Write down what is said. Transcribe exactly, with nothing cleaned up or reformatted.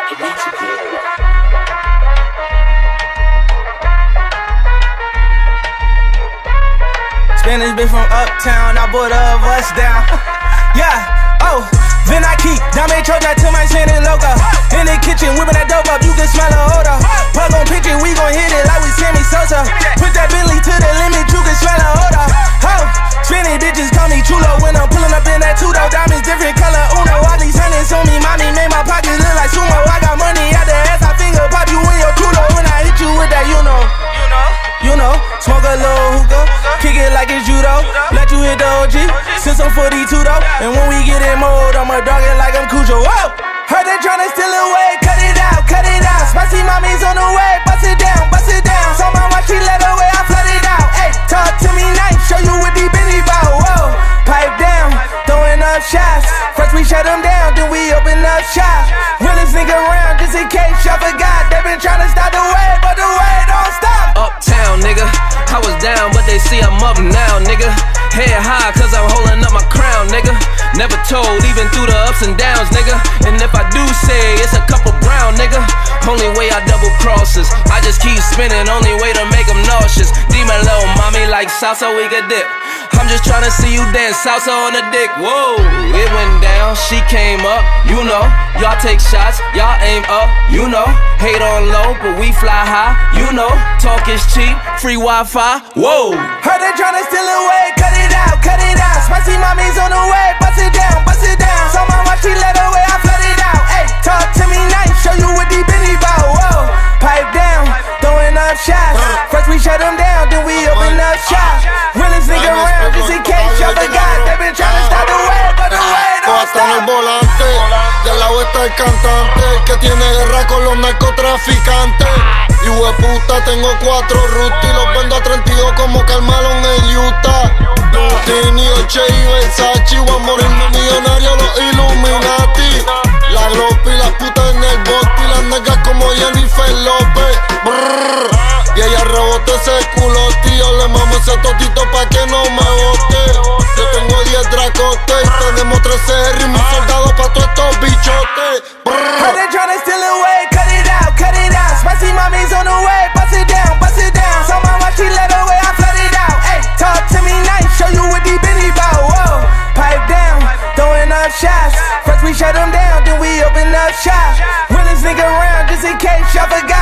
Spanish bitch from uptown, I bought a bus down. Yeah, oh, then I keep Dame Choja to my Santa Loca. In the kitchen, whipping that dope up, you can smell a odor. Plug on pitch it, we gon' hit it like we Sammy Sosa. Put that Bentley to the limit, you can smell a odor. Oh, Spanish bitches call me chulo when I'm pulling up in that two-door. Diamonds different color, Uno. All these hundreds on me, mommy made my pockets look like sumo. I got money out the ass, I finger pop you in your culo. When I hit you with that, you know. You know, smoke a little hookah, kick it like it's judo. Let you hit the O G, since I'm forty-two though. And when we get in mode, I'ma dog it like I'm Cujo. Whoa! Heard they tryna steal away, cut it out, cut it out. Spicy mommy's on the way, bust it down, bust it down. So my watch, she let away, I flood it out. Ayy, talk to me nice, show you what these bitches bout. Whoa, pipe down, throwing up shots. First we shut them down, then we open up shop. Realest nigga around, just in case y'all forgot. They been tryna stop the way, but the way don't stop. Uptown, nigga, I was down, but they see I'm up now, nigga. Head high, cause I'm holding up my crown, nigga. Never told, even through the ups and downs, nigga. And if I do say, it's a couple brown, nigga. Only way I double crosses, I just keep spinning, only way to make them nauseous. Demon low, mommy like salsa, we could dip. I'm just tryna see you dance, salsa on the dick. Whoa, it went down, she came up, you know. Y'all take shots, y'all aim up, you know. Hate on low, but we fly high, you know. Talk is cheap, free Wi-Fi, whoa. Heard they tryna steal away, cut it out, cut it out. Spicy mommy's on the way, bust it down, bust it down. So my watch, she let away, I flood it out. Ayy, talk to me nice, show you what these bitches bout. Whoa, pipe down, throwing up shots. First we shut them down, then we open up shop. Realest nigga around, just in case y'all forgot. They been tryna stop the way, but the way don't Hasta en el stop. volante, de al lado está el cantante que tiene guerra con los narcotraficantes. Y hueputa, tengo cuatro rutas y los vendo a treinta y dos como Carmelo en Utah. Lutini, Oche y Versace, voy a morirme millonario, los Illuminati. La glopa y las putas en el bote y las negas como Jennifer López. Brrr. Y ella rebota ese culote y yo le mamo ese totito pa' que no me bote. Yo tengo diez dracotes y tenemos trece R y mis soldados pa' todos estos bichotes. Heard they tryna steal away, cut it out, cut it out. Spicy mommy's on the way, bust it down, bust it down. So my watch, she let away, I flood it out. Ayy, talk to me nice, show you what these bitches bout. Whoa, pipe down, throwing up shots. First we shut them down, then we open up shop. Realest nigga around, just in case y'all forgot.